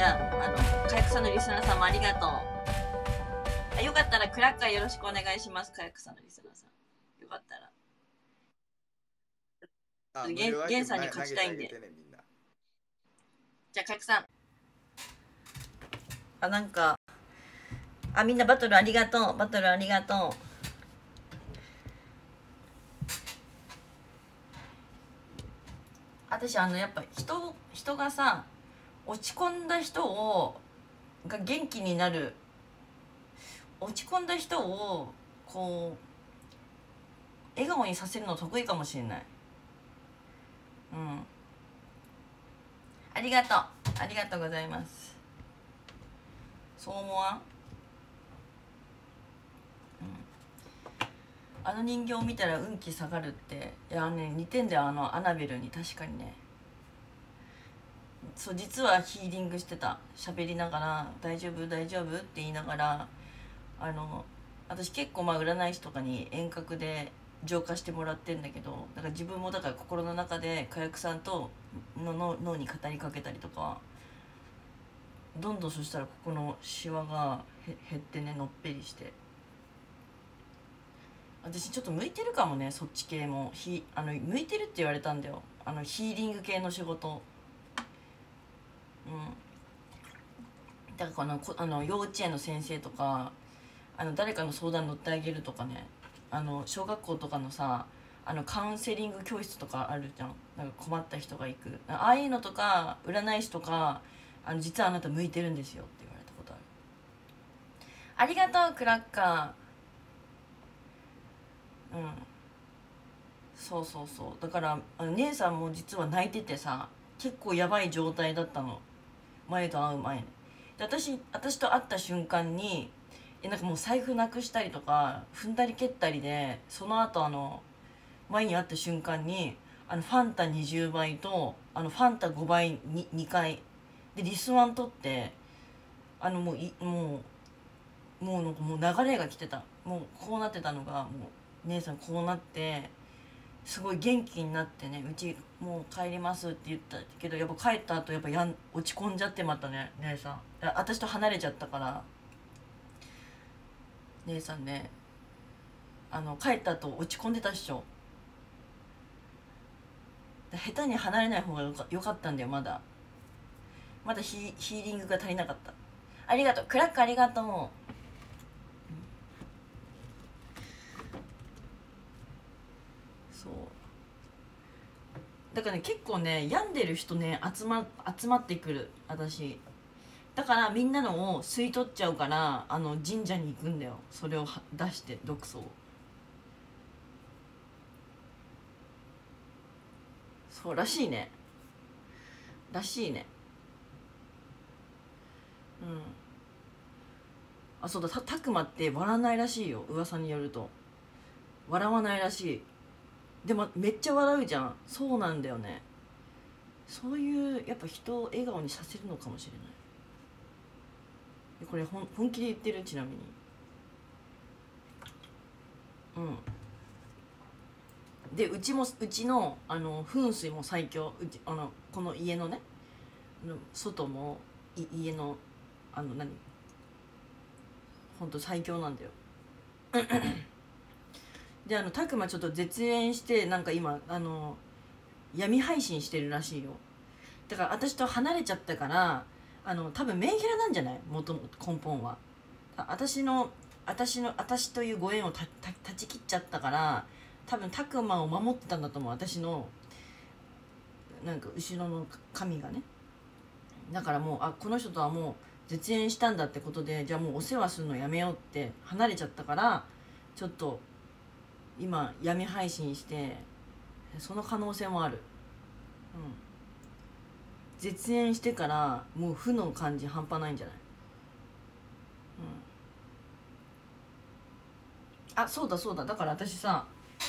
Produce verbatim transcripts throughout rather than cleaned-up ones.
じゃあ、あの、かやくさんのリスナーさんもありがとう。あ、よかったらクラッカーよろしくお願いします。かやくさんのリスナーさん。よかったら。 あ、無ゲン料アイテムゲンさんに勝ちたいんで。 投げてあげてねみんな。 じゃあ、かやくさん。あ、なんか、あ、みんなバトルありがとう。バトルありがとう。私、あの、やっぱ人、人がさ、落ち込んだ人を、が元気になる。落ち込んだ人を、こう、笑顔にさせるの得意かもしれない。うん。ありがとう。ありがとうございます。そう思わん？あの人形を見たら運気下がるって、いやね、似てんだよ、あのアナベルに。確かにね。そう、実はヒーリングしてた。喋りながら「大丈夫大丈夫」って言いながら、あの私結構まあ占い師とかに遠隔で浄化してもらってんだけど、だから自分もだから心の中で火薬さんとのの脳に語りかけたりとか、どんどんそしたらここのシワがへ減ってね、のっぺりして。私ちょっと向いてるかもね、そっち系も。ひあの向いてるって言われたんだよ、あのヒーリング系の仕事。うんだからこのこあの幼稚園の先生とか、あの誰かの相談乗ってあげるとかね、あの小学校とかのさ、あのカウンセリング教室とかあるじゃん。なんか困った人が行く、ああいうのとか占い師とか、あの実はあなた向いてるんですよって言われたことある。ありがとうクラッカー。うんそうそうそう、だからあの姉さんも実は泣いててさ、結構やばい状態だったの、前と会う前に。で私私と会った瞬間に、えなんかもう財布なくしたりとか踏んだり蹴ったりで、その後あの前に会った瞬間に、あのファンタにじゅうばいとあのファンタごばいににかいでリスワン取って、あのもういもうもうなんかもう流れが来てた。もうこうなってたのが、もう姉さんこうなって、すごい元気になってね、うちもう帰りますって言ったけど、やっぱ帰った後やっぱやん落ち込んじゃってまたね、姉さん。あ私と離れちゃったから、姉さんね、あの帰った後落ち込んでたっしょ。下手に離れない方がよかよかったんだよ。まだまだヒヒーリングが足りなかった。ありがとうクラック、ありがとう。そうだからね、結構ね病んでる人ね集ま集まってくる私。だからみんなのを吸い取っちゃうから、あの神社に行くんだよ、それを出して毒素を。そうらしいね、らしいね。うんあ、そうだ、たたくまって笑わないらしいよ、噂によると。笑わないらしい。でもめっちゃ笑うじゃん。そうなんだよね。そういうやっぱ人を笑顔にさせるのかもしれない。これ本本気で言ってる、ちなみに。うんでうちもうちのあの噴水も最強。うちあのこの家のね、の外もい家のあの何ほんと最強なんだよ。であのたくまちょっと絶縁して、なんか今あの闇配信してるらしいよ。だから私と離れちゃったから、あの多分メンヘラなんじゃない、もともと根本は。あ私の私の私というご縁をたた断ち切っちゃったから、多分たくまを守ってたんだと思う、私のなんか後ろの神がね。だからもう、あこの人とはもう絶縁したんだってことで、じゃあもうお世話するのやめようって離れちゃったから、ちょっと今闇配信して、その可能性もある。うん絶縁してからもう負の感じ半端ないんじゃない。うん、あそうだそうだ、だから私さ、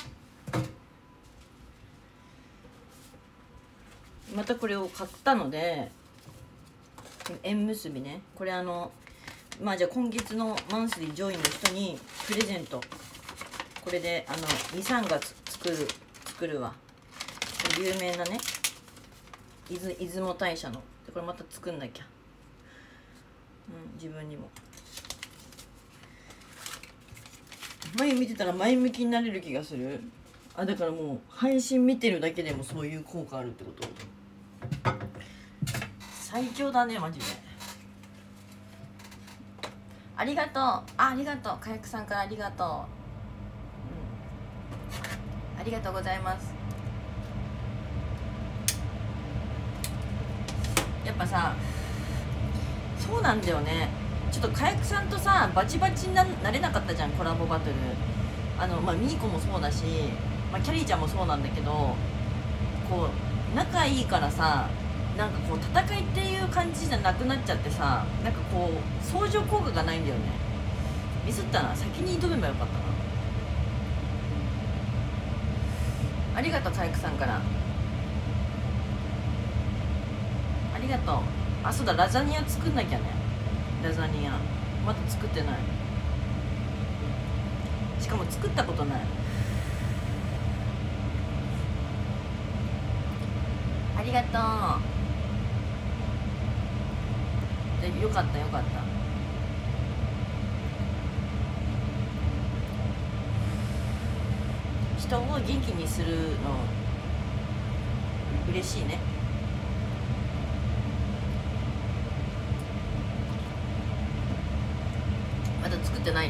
またこれを買ったので、縁結びね、これあのまあじゃあ今月のマンスリー上位の人にプレゼント。これであのにさんがつ作る作るわ。有名なね、出雲大社の。でこれまた作んなきゃ。 うん、自分にも。前見てたら前向きになれる気がする。あ、だからもう配信見てるだけでもそういう効果あるってこと。最強だねマジで。ありがとう。あ、ありがとう。かやくさんからありがとう、うん、ありがとうございます。やっぱさ、そうなんだよね。ちょっとかやくさんとさバチバチに な, なれなかったじゃん、コラボバトル。あのまあみーこもそうだし、まあ、キャリーちゃんもそうなんだけど、こう仲いいからさ、なんかこう戦いっていう感じじゃなくなっちゃってさ、なんかこう相乗効果がないんだよね。ミスったな、先に挑めばよかったな。ありがとうかやくさんからありがとう。あ、そうだ、ラザニア作んなきゃね。ラザニアまだ作ってない。しかも作ったことない。ありがとう。でよかったよかった。人を元気にするの嬉しいね。まだ作ってない。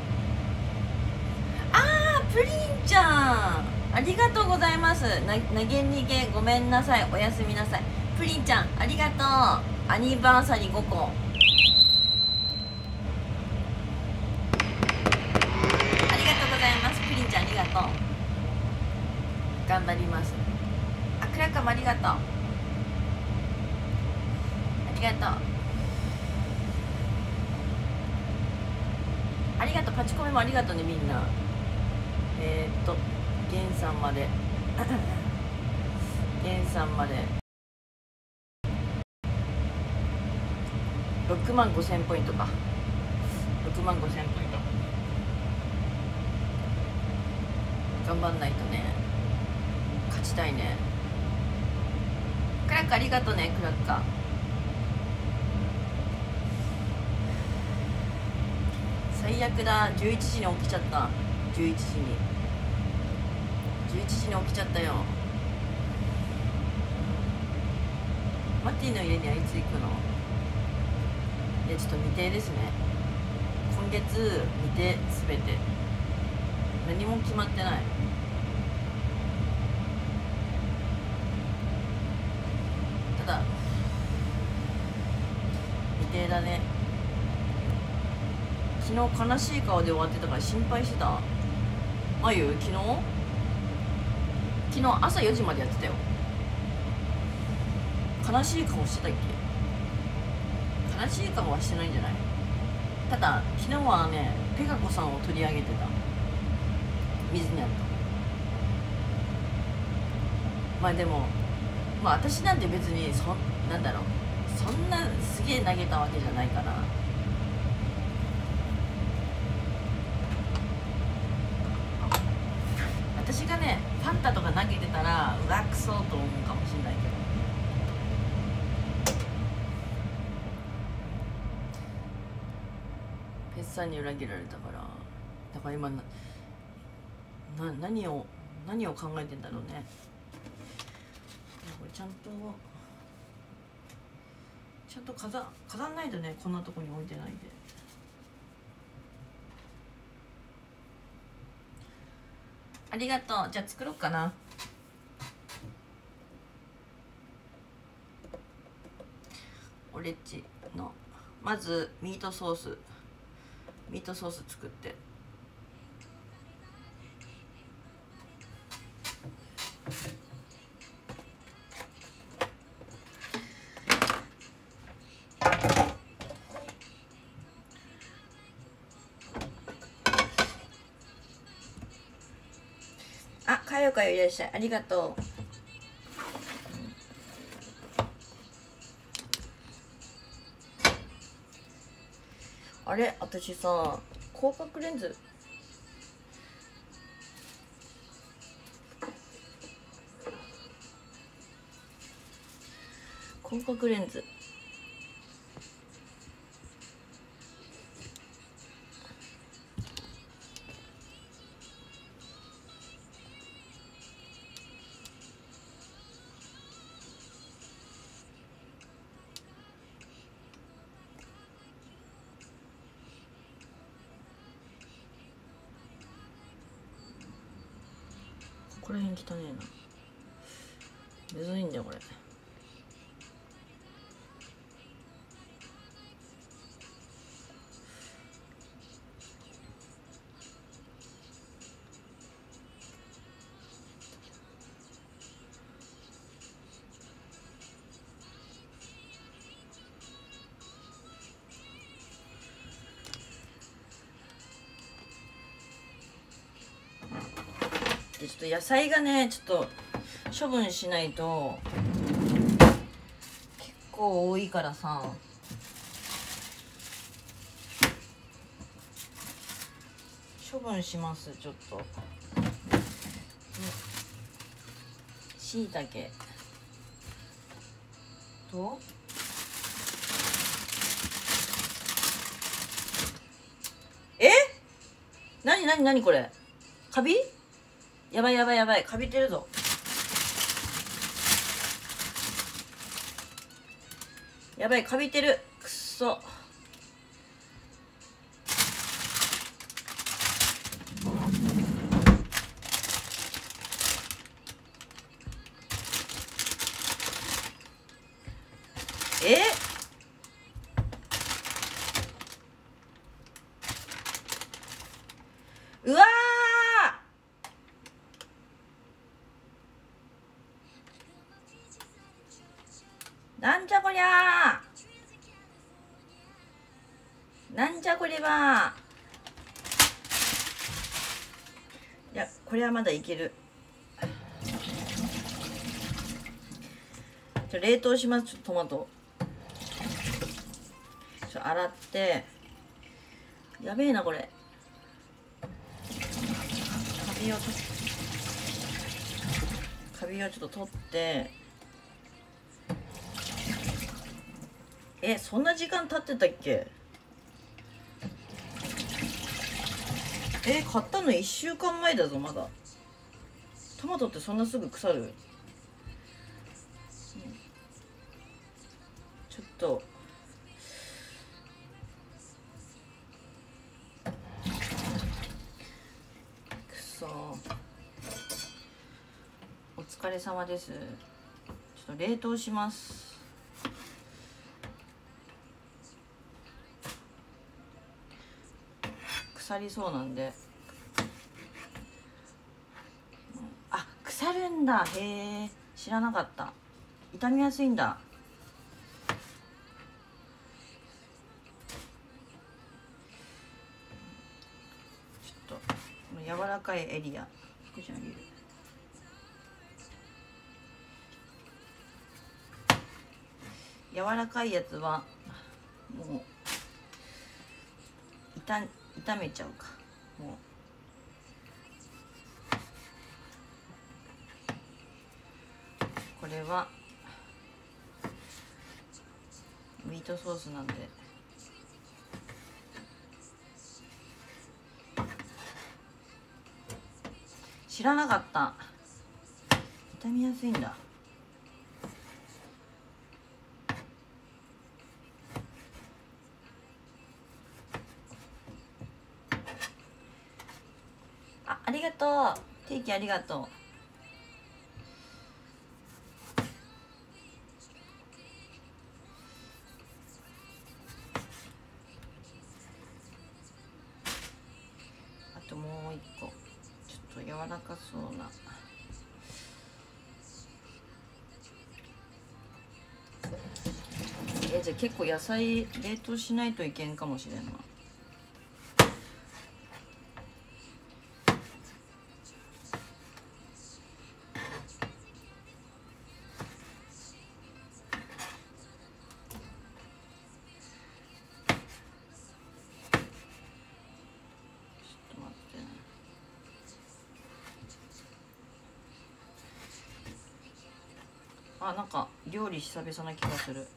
あー、プリンちゃんありがとうございます。な投げ逃げごめんなさい、おやすみなさい。プリンちゃんありがとう。アニバーサリーごこありがとうございます。プリンちゃんありがとう。頑張ります。あ、クラッカーもありがとう。ありがとう。ありがとう。パチコメもありがとうねみんな。えー、っとゲンさんまでゲンさんまでろくまんごせんポイントか。ろくまんごせんポイント頑張んないとね。勝ちたいね。クラッカーありがとうね。クラッカー最悪だ。じゅういちじに起きちゃった。じゅういちじにじゅういちじに起きちゃったよ。マティの家にはいつ行くの？いやちょっと未定ですね。今月未定すべて。何も決まってない。ただ未定だね。昨日悲しい顔で終わってたから心配してた。まゆ昨日昨日朝よじまでやってたよ。悲しい顔してたっけ？悲しい顔はしてないんじゃない？ただ昨日はねペガコさんを取り上げてた。水にゃんと。まあでもまあ私なんて別にそなんだろう、そんなすげえ投げたわけじゃないかな。私がねファンタとか投げてたらうわくそと思うかもしれないけど。ペッサンに裏切られたから。だから今なな何を何を考えてんだろうね。これちゃんとちゃんと飾飾んないとね。こんなとこに置いてないで。ありがとう。じゃあ作ろうかな。オレっちのまずミートソースミートソース作って。あ、かよかよいらっしゃい。ありがとう。あれ私さ広角レンズ広角レンズこら辺汚ねえな。むずいんだよこれ。でちょっと野菜がねちょっと処分しないと結構多いからさ、処分します。ちょっとしいたけとえなになになにこれ、カビやばいやばいやばい、カビてるぞ。やばい、カビてる、くっそ。えうわー、なんじゃこりゃー、なんじゃこれは。いやこれはまだいける。ちょ冷凍します。ちょっとトマトちょ洗って。やべえなこれ、カビをカビをちょっと取って。えそんな時間経ってたっけ。え買ったのいっしゅうかんまえだぞ。まだトマトってそんなすぐ腐る？ちょっとくそ、お疲れ様です。ちょっと冷凍します。腐りそうなんで。あ腐るんだ。へえ知らなかった。傷みやすいんだ。ちょっと柔らかいエリア少しあげる。柔らかいやつはもう炒炒めちゃうか。もうこれはミートソースなんで。知らなかった。傷みやすいんだ。あ、ありがとう。ケーキありがとう。あともう一個ちょっと柔らかそうな。えじゃあ結構野菜冷凍しないといけんかもしれんな。あ、なんか料理久々な気がする。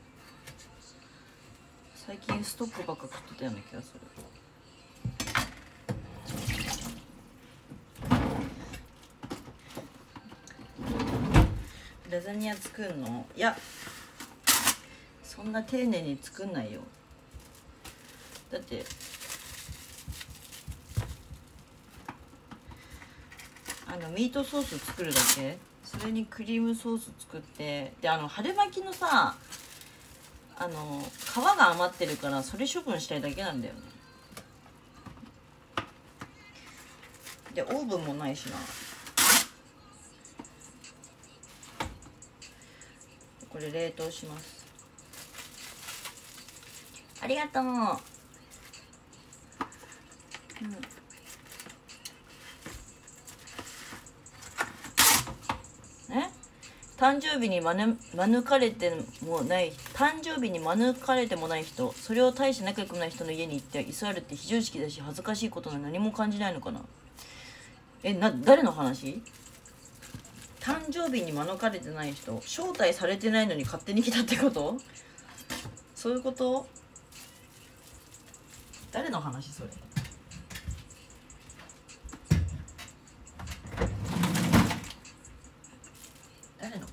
最近ストックばっか食ってたような気がする。ラザニア作るの？いやそんな丁寧に作んないよ。だってあのミートソース作るだけ。それにクリームソース作って、であの春巻きのさ、あの皮が余ってるからそれ処分したいだけなんだよね。でオーブンもないしな。これ冷凍します。ありがとう。うん、え誕生日にまぬ免れてもない誕生日に免れてもない人、それを大して仲良くない人の家に行って居座るって非常識だし恥ずかしいことは何も感じないのかな。えな誰の話？誕生日に免れてない人、招待されてないのに勝手に来たってこと？そういうこと？誰の話それ？誰のこと？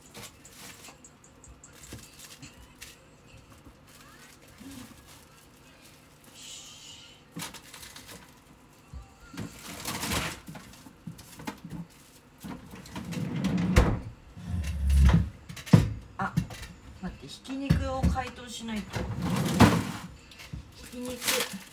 あ、待って、ひき肉を解凍しないと。ひき肉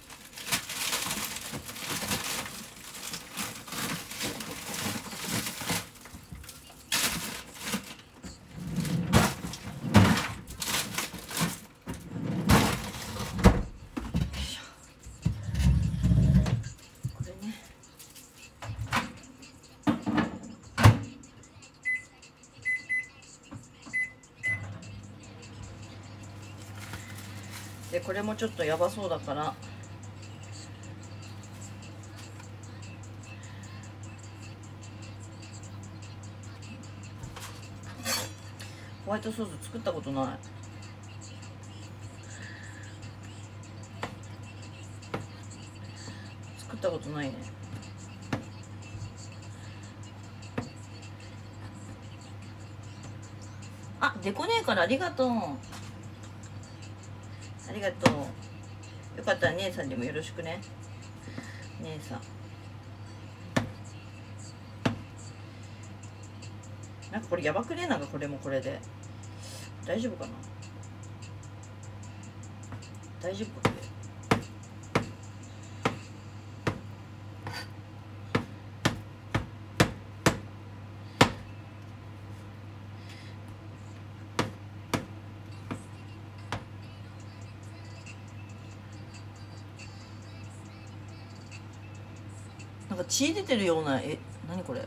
で、これもちょっとやばそうだからホワイトソース作ったことない。作ったことないね。あ、でこねえからありがとう。ありがとう。よかったら姉さんにもよろしくね。姉さん。なんかこれやばくねえ、なんかこれもこれで。大丈夫かな。大丈夫かこれ。なんか血出てるような、え、何これ。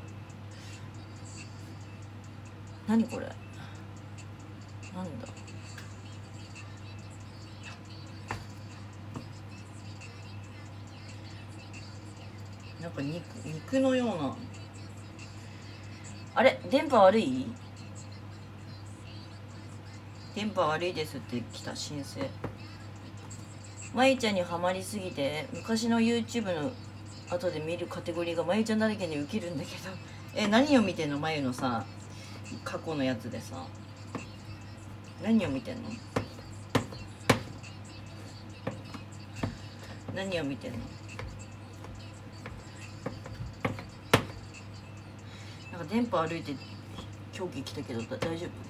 何これ。なんだ。なんか肉、肉のような。あれ、電波悪い？電波悪いですって来た申請。まゆちゃんにはまりすぎて昔の YouTube の後で見るカテゴリーがまゆちゃんだらけでウケるんだけど。え、何を見てんの？まゆのさ過去のやつでさ何を見てんの？何を見てんの？なんか電波歩いて狂気来たけど大丈夫？大丈夫かな？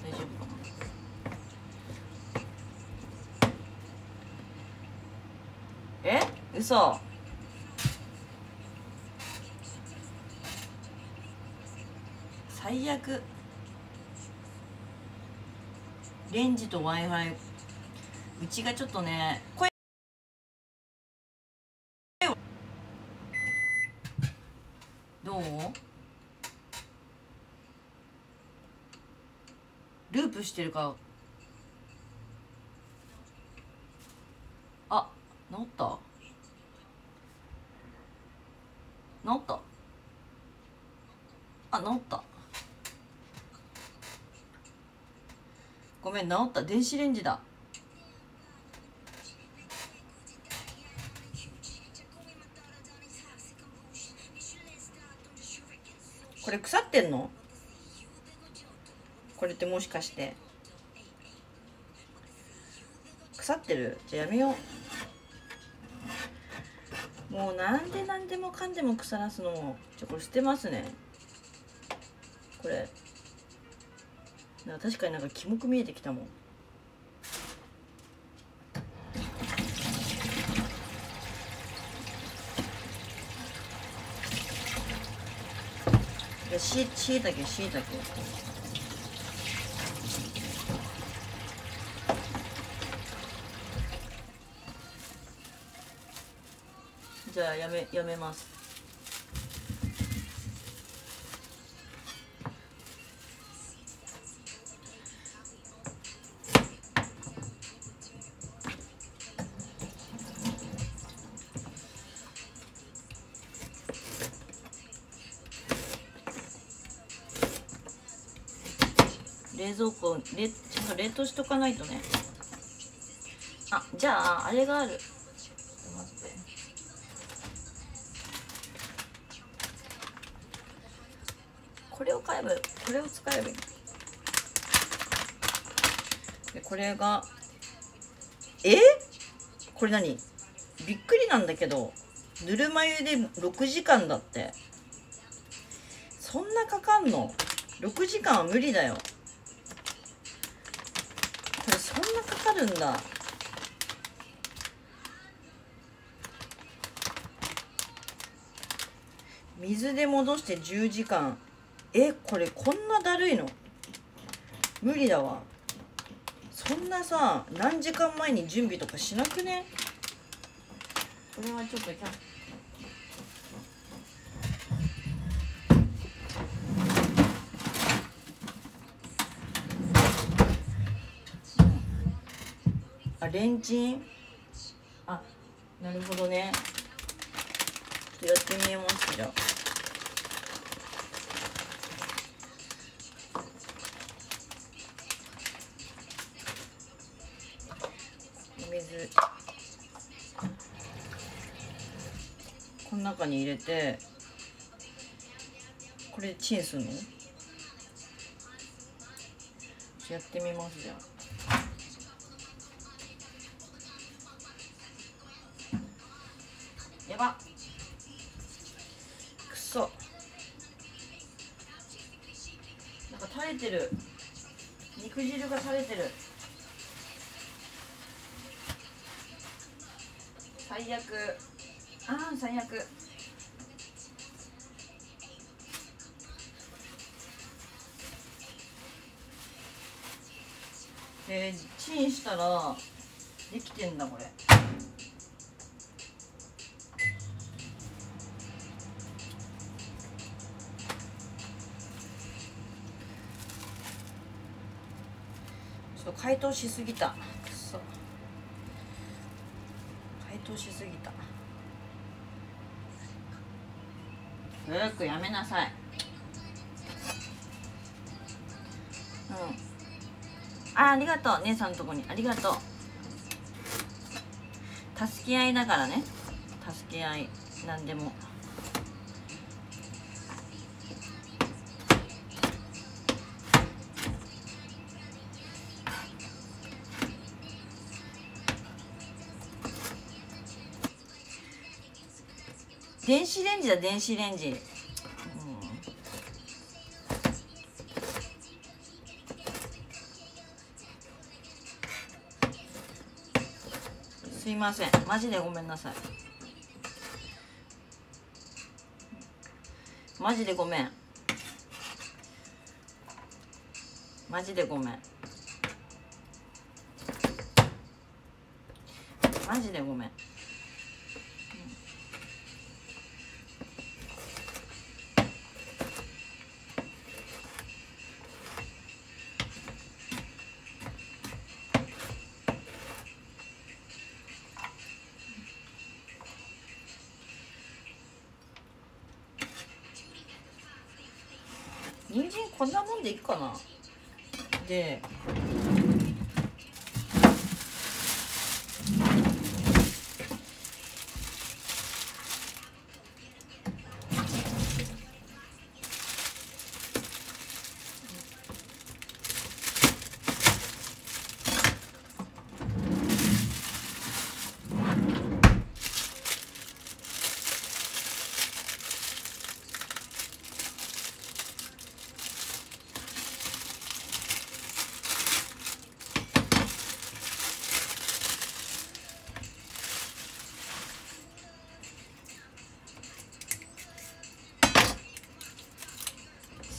え？嘘。最悪。レンジと Wi-Fi うちがちょっとね声どう？ループしてるか。あ、治った？治った？あ、治った。ごめん、治った。電子レンジだ。これ腐ってんの？これってもしかして腐ってる？じゃあやめよう。 もうなんでなんでもかんでも腐らすのもちょこれ捨てますね。これなんか確かになんかキモく見えてきたもん。いやししいたけしいたけじゃあやめやめます。冷蔵庫冷ちょっと冷凍しとかないとね。あ、じゃああれがある。これを買えばこれを使えばいい。でこれがえこれ何びっくりなんだけど、ぬるま湯でろくじかんだって。そんなかかんの？ろくじかんは無理だよ。これそんなかかるんだ。水で戻してじゅうじかん。え、これこんなだるいの？無理だわ。そんなさ、何時間前に準備とかしなくね？これはちょっとキャあ、レンチン？あ、なるほどね。ちょっとやってみます。じゃあ水この中に入れて、これチンするの？やってみます。じゃあやばくそ、なんか垂れてる、肉汁が垂れてる。最悪。ああ最悪。えー、チンしたらできてんだこれ。ちょっと解凍しすぎた。くそ、解凍しすぎた。ブークやめなさい。うん、あ、ありがとう姉さんのとこにありがとう。助け合いだからね、助け合いなんでも。電子レンジだ電子レンジ。すいません、マジでごめんなさい。マジでごめん。マジでごめん。マジでごめん。人参こんなもんでいいかな。で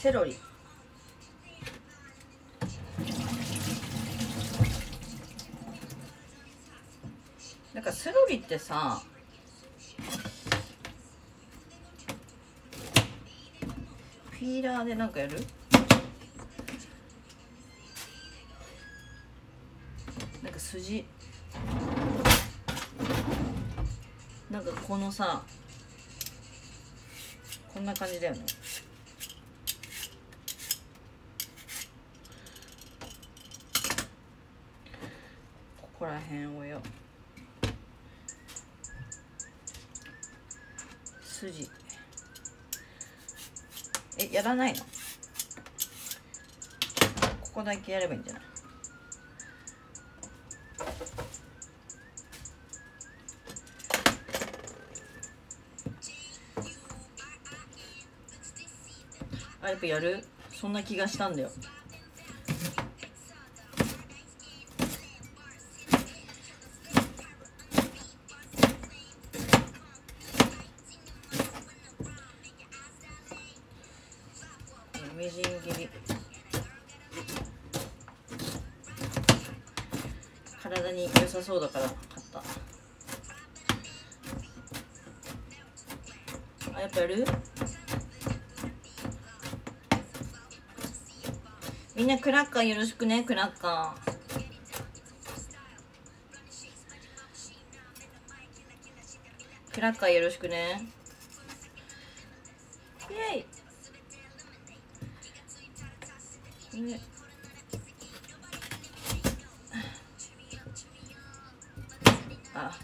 セロリ。なんかセロリってさ、ピーラーでなんかやる？なんか筋、なんかこのさ、こんな感じだよね。ここら辺をよ、筋。え、やらないの？ここだけやればいいんじゃない？あ、やっぱやる？そんな気がしたんだよ。みじん切り。体に良さそうだから買った。あ、やっぱやる？みんなクラッカーよろしくね。クラッカークラッカーよろしくね。イエイ、ね、あ、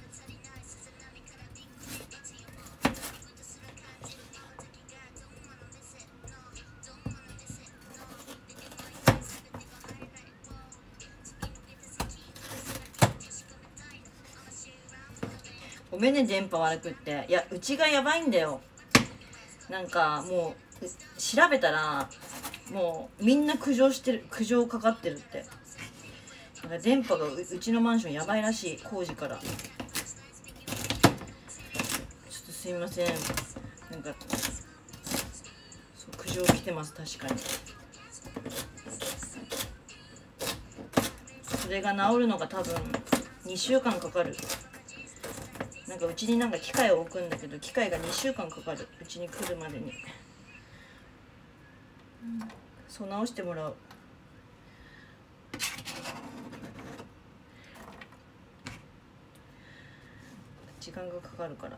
ごめんね、電波悪くって。いや、うちがやばいんだよ。なんかもう調べたらもうみんな苦情してる、苦情かかってるって。なんか電波が う, うちのマンションやばいらしい、工事から。ちょっとすいません、なんかそう苦情来てます。確かにそれが治るのが多分にしゅうかんかかる。なんかうちになんか機械を置くんだけど、機械がにしゅうかんかかる、うちに来るまでに、うん、そう直してもらう。時間がかかるから。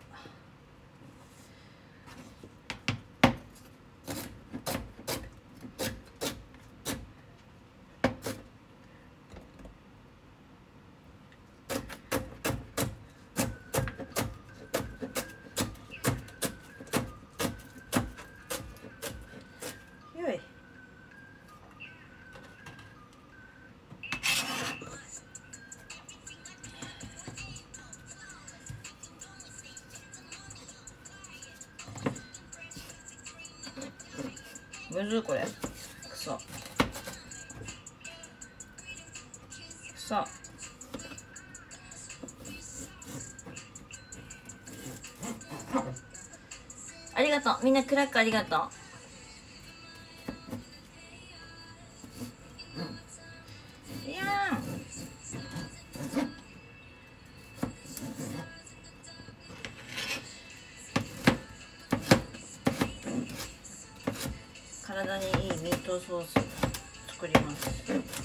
よい。むずいこれ。くそくそ。ありがとう、みんなクラックありがとう。いやー体にいいミートソース作ります。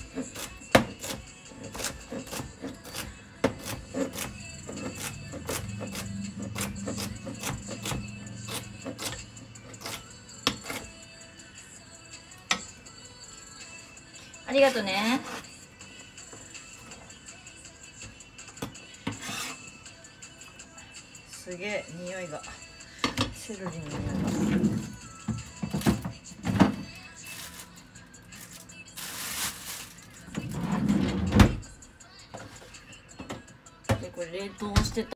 ありがとね。すげえ匂いが、セロリの匂いが。でこれ冷凍してた